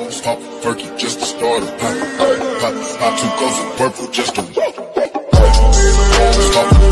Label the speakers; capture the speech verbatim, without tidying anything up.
Speaker 1: Pop a perky just to start a pop. Pop, pop two cups of purple just to pop a